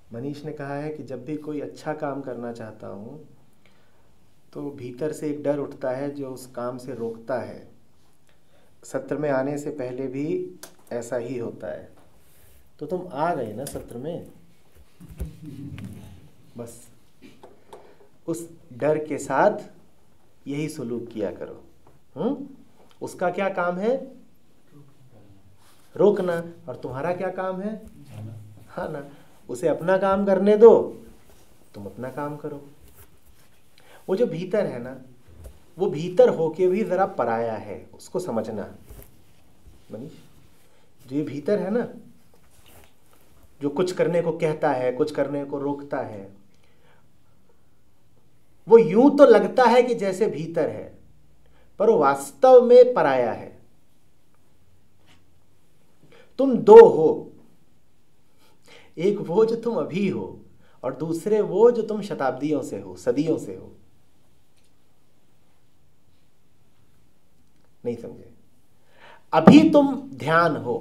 मनीष ने कहा है कि जब भी कोई अच्छा काम करना चाहता हूँ तो भीतर से एक डर उठता है जो उस काम से रोकता है। सत्र में आने से पहले भी ऐसा ही होता है। तो तुम आ गए ना सत्र में, बस उस डर के साथ यही सुलूक किया करो। उसका क्या काम है? रोकना। और तुम्हारा क्या काम है? हाँ ना, उसे अपना काम करने दो, तुम अपना काम करो। वो जो भीतर है ना, वो भीतर होके भी जरा पराया है, उसको समझना मनीष। जो ये भीतर है ना, जो कुछ करने को कहता है, कुछ करने को रोकता है, वो यूं तो लगता है कि जैसे भीतर है, पर वो वास्तव में पराया है। तुम दो हो, एक वो जो तुम अभी हो और दूसरे वो जो तुम शताब्दियों से हो, सदियों से हो। नहीं समझे? अभी तुम ध्यान हो।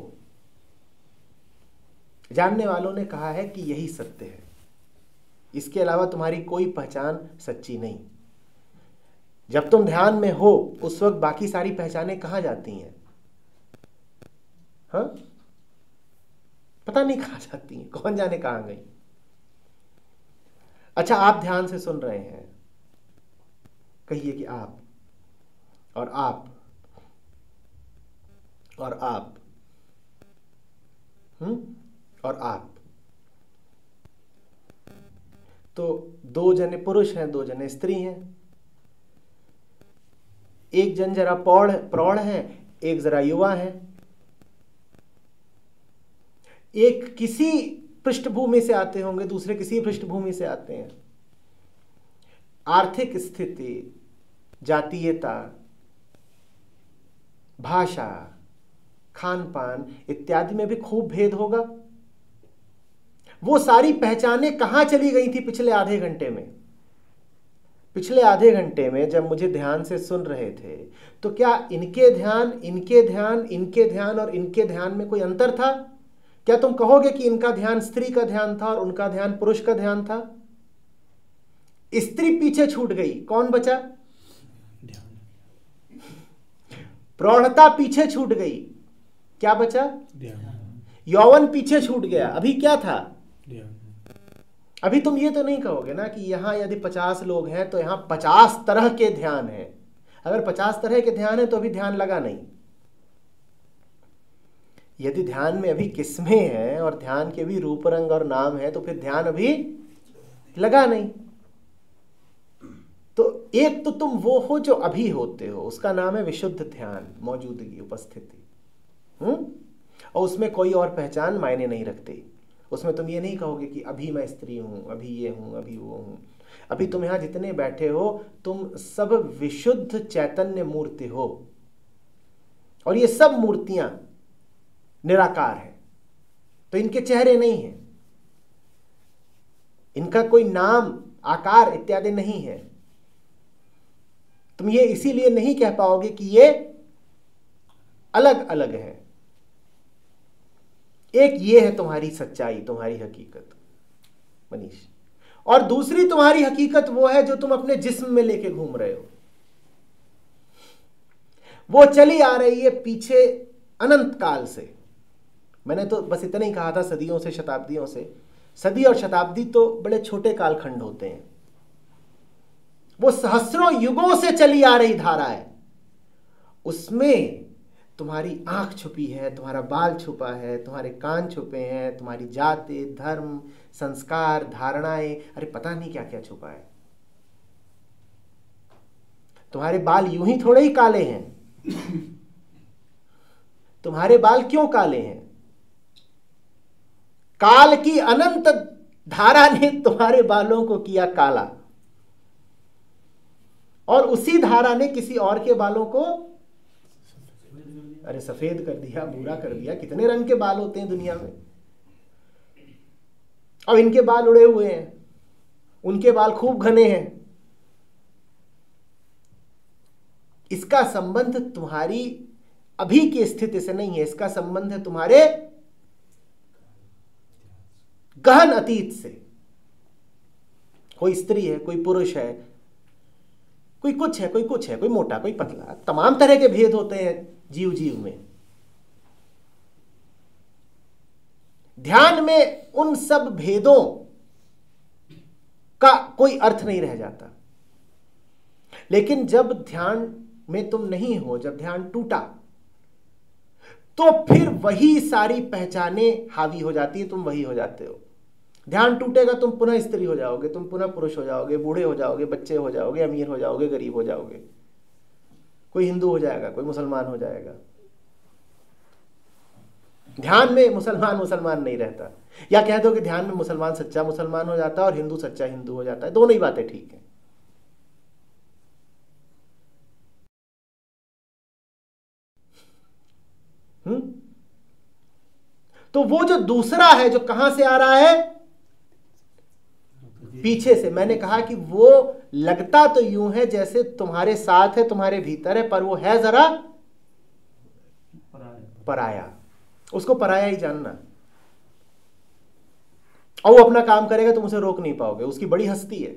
जानने वालों ने कहा है कि यही सत्य है, इसके अलावा तुम्हारी कोई पहचान सच्ची नहीं। जब तुम ध्यान में हो उस वक्त बाकी सारी पहचानें कहां जाती हैं? हाँ, पता नहीं कहां जाती हैं, कौन जाने कहां गई। अच्छा, आप ध्यान से सुन रहे हैं, कहिए कि आप और आप और आप, और आप। तो दो जने पुरुष हैं, दो जने स्त्री हैं। एक जन जरा प्रौढ़ है, एक जरा युवा है। एक किसी पृष्ठभूमि से आते होंगे, दूसरे किसी पृष्ठभूमि से आते हैं। आर्थिक स्थिति, जातीयता, भाषा, खान पान इत्यादि में भी खूब भेद होगा। वो सारी पहचानें कहां चली गई थी पिछले आधे घंटे में? पिछले आधे घंटे में जब मुझे ध्यान से सुन रहे थे, तो क्या इनके ध्यान, इनके ध्यान, इनके ध्यान और इनके ध्यान में कोई अंतर था? क्या तुम कहोगे कि इनका ध्यान स्त्री का ध्यान था और उनका ध्यान पुरुष का ध्यान था? स्त्री पीछे छूट गई, कौन बचा? प्रौढ़ता पीछे छूट गई, क्या बचा? यौवन पीछे छूट गया। अभी क्या था? अभी तुम ये तो नहीं कहोगे ना कि यहां यदि 50 लोग हैं तो यहां 50 तरह के ध्यान हैं। अगर 50 तरह के ध्यान है तो अभी ध्यान लगा नहीं। यदि ध्यान में अभी किस्में हैं और ध्यान के भी रूप रंग और नाम है तो फिर ध्यान अभी लगा नहीं। तो एक तो तुम वो हो जो अभी होते हो, उसका नाम है विशुद्ध ध्यान, मौजूदगी, उपस्थिति। और उसमें कोई और पहचान मायने नहीं रखती। उसमें तुम ये नहीं कहोगे कि अभी मैं स्त्री हूं, अभी ये हूं, अभी वो हूं। अभी तुम यहां जितने बैठे हो, तुम सब विशुद्ध चैतन्य मूर्ति हो। और ये सब मूर्तियां निराकार है, तो इनके चेहरे नहीं हैं, इनका कोई नाम, आकार इत्यादि नहीं है। तुम ये इसीलिए नहीं कह पाओगे कि ये अलग अलग है। एक ये है तुम्हारी सच्चाई, तुम्हारी हकीकत मनीष। और दूसरी तुम्हारी हकीकत वो है जो तुम अपने जिस्म में लेके घूम रहे हो। वो चली आ रही है पीछे अनंत काल से। मैंने तो बस इतना ही कहा था, सदियों से, शताब्दियों से। सदी और शताब्दी तो बड़े छोटे कालखंड होते हैं। वो सहस्रों युगों से चली आ रही धारा है। उसमें तुम्हारी आंख छुपी है, तुम्हारा बाल छुपा है, तुम्हारे कान छुपे हैं, तुम्हारी जाति, धर्म, संस्कार, धारणाएं, अरे पता नहीं क्या क्या छुपा है। तुम्हारे बाल यूं ही थोड़े ही काले हैं। तुम्हारे बाल क्यों काले हैं? काल की अनंत धारा ने तुम्हारे बालों को किया काला, और उसी धारा ने किसी और के बालों को अरे सफेद कर दिया, भूरा कर दिया। कितने रंग के बाल होते हैं दुनिया में। अब इनके बाल उड़े हुए हैं, उनके बाल खूब घने हैं। इसका संबंध तुम्हारी अभी की स्थिति से नहीं है, इसका संबंध है तुम्हारे गहन अतीत से। कोई स्त्री है, कोई पुरुष है, कोई कुछ है, कोई कुछ है, कोई मोटा, कोई पतला, तमाम तरह के भेद होते हैं जीव जीव में। ध्यान में उन सब भेदों का कोई अर्थ नहीं रह जाता। लेकिन जब ध्यान में तुम नहीं हो, जब ध्यान टूटा, तो फिर वही सारी पहचानें हावी हो जाती है, तुम वही हो जाते हो। ध्यान टूटेगा, तुम पुनः स्त्री हो जाओगे, तुम पुनः पुरुष हो जाओगे, बूढ़े हो जाओगे, बच्चे हो जाओगे, अमीर हो जाओगे, गरीब हो जाओगे, कोई हिंदू हो जाएगा, कोई मुसलमान हो जाएगा। ध्यान में मुसलमान मुसलमान नहीं रहता। या कह दो कि ध्यान में मुसलमान सच्चा मुसलमान हो जाता है और हिंदू सच्चा हिंदू हो जाता है, दोनों ही बातें ठीक है। तो वो जो दूसरा है, जो कहां से आ रहा है? पीछे से। मैंने कहा कि वो लगता तो यूं है जैसे तुम्हारे साथ है, तुम्हारे भीतर है, पर वो है जरा पराया। उसको पराया ही जानना। और वो अपना काम करेगा, तुम उसे रोक नहीं पाओगे। उसकी बड़ी हस्ती है,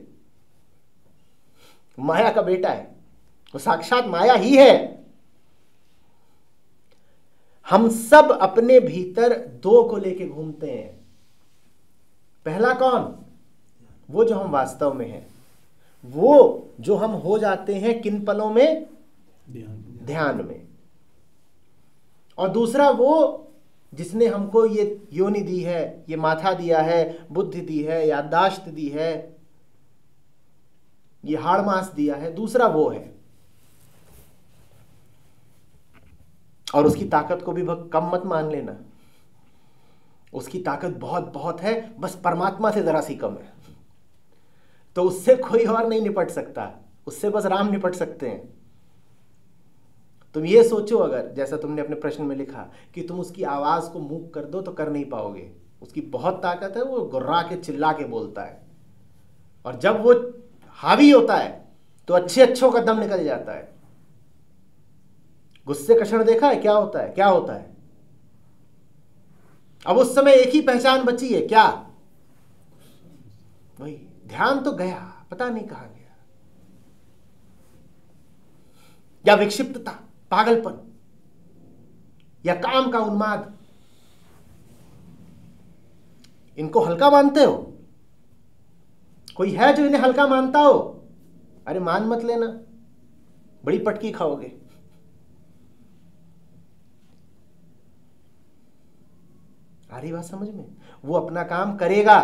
माया का बेटा है, वो साक्षात माया ही है। हम सब अपने भीतर दो को लेके घूमते हैं। पहला कौन? वो जो हम वास्तव में हैं, वो जो हम हो जाते हैं किन पलों में? ध्यान में। और दूसरा वो जिसने हमको ये योनि दी है, ये माथा दिया है, बुद्धि दी है, याददाश्त दी है, ये हाड़ मांस दिया है, दूसरा वो है। और उसकी ताकत को भी कम मत मान लेना। उसकी ताकत बहुत बहुत है, बस परमात्मा से जरा सी कम है। तो उससे कोई और नहीं निपट सकता, उससे बस राम निपट सकते हैं। तुम ये सोचो, अगर जैसा तुमने अपने प्रश्न में लिखा कि तुम उसकी आवाज को मूक कर दो तो कर नहीं पाओगे। उसकी बहुत ताकत है, वो गुर्रा के चिल्ला के बोलता है, और जब वो हावी होता है तो अच्छे अच्छों का दम निकल जाता है। गुस्से का क्षण देखा है? क्या होता है? क्या होता है? अब उस समय एक ही पहचान बची है, क्या? वही ध्यान तो गया, पता नहीं कहां गया। या विक्षिप्तता, पागलपन, या काम का उन्माद, इनको हल्का मानते हो? कोई है जो इन्हें हल्का मानता हो? अरे मान मत लेना, बड़ी पटकी खाओगे। आ रही बात समझ में? वो अपना काम करेगा।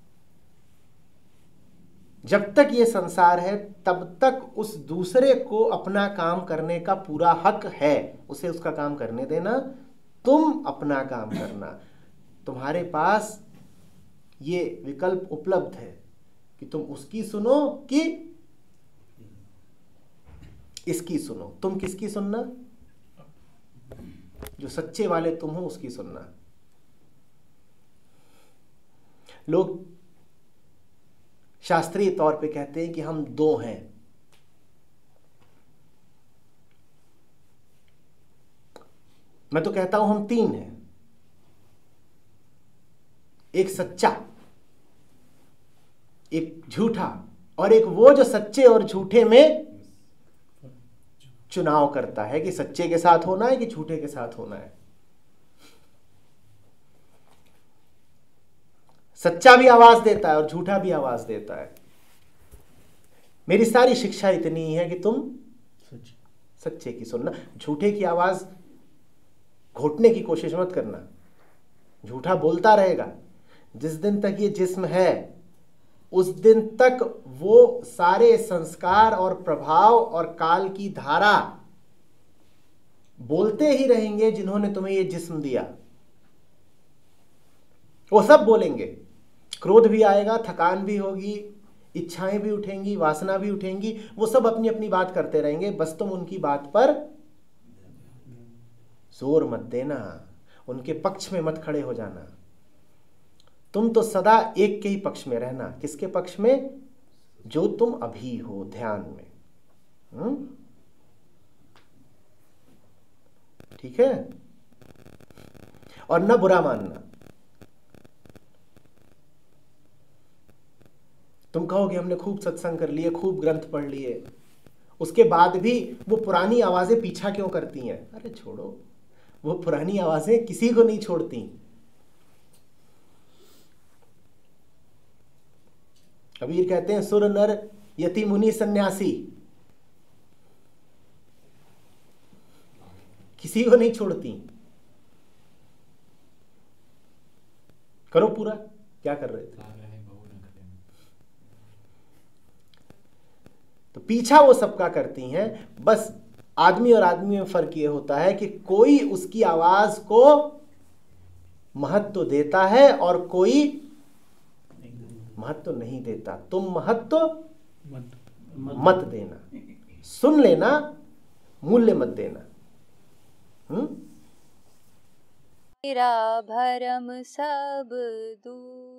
जब तक ये संसार है तब तक उस दूसरे को अपना काम करने का पूरा हक है। उसे उसका काम करने देना, तुम अपना काम करना। तुम्हारे पास ये विकल्प उपलब्ध है कि तुम उसकी सुनो कि इसकी सुनो। तुम किसकी सुनना? जो सच्चे वाले तुम हो उसकी सुनना। लोग शास्त्रीय तौर पे कहते हैं कि हम दो हैं। मैं तो कहता हूं हम तीन हैं। एक सच्चा, एक झूठा, और एक वो जो सच्चे और झूठे में चुनाव करता है कि सच्चे के साथ होना है कि झूठे के साथ होना है। सच्चा भी आवाज देता है और झूठा भी आवाज देता है। मेरी सारी शिक्षा इतनी ही है कि तुम सच्चे की सुनना, झूठे की आवाज घोटने की कोशिश मत करना। झूठा बोलता रहेगा। जिस दिन तक ये जिस्म है उस दिन तक वो सारे संस्कार और प्रभाव और काल की धारा बोलते ही रहेंगे जिन्होंने तुम्हें ये जिस्म दिया। वो सब बोलेंगे। क्रोध भी आएगा, थकान भी होगी, इच्छाएं भी उठेंगी, वासना भी उठेंगी। वो सब अपनी अपनी बात करते रहेंगे, बस तुम उनकी बात पर जोर मत देना, उनके पक्ष में मत खड़े हो जाना। तुम तो सदा एक के ही पक्ष में रहना। किसके पक्ष में? जो तुम अभी हो ध्यान में। ठीक है? और न बुरा मानना। तुम कहोगे हमने खूब सत्संग कर लिए, खूब ग्रंथ पढ़ लिए, उसके बाद भी वो पुरानी आवाजें पीछा क्यों करती हैं? अरे छोड़ो, वो पुरानी आवाजें किसी को नहीं छोड़ती। कबीर कहते हैं सुर नर यति मुनि सन्यासी किसी को नहीं छोड़ती। करो पूरा, क्या कर रहे थे? तो पीछा वो सबका करती हैं। बस आदमी और आदमी में फर्क ये होता है कि कोई उसकी आवाज को महत्व देता है और कोई महत्व नहीं देता। तुम महत्व मत देना, सुन लेना, मूल्य मत देना। मेरा भरम सब दूर।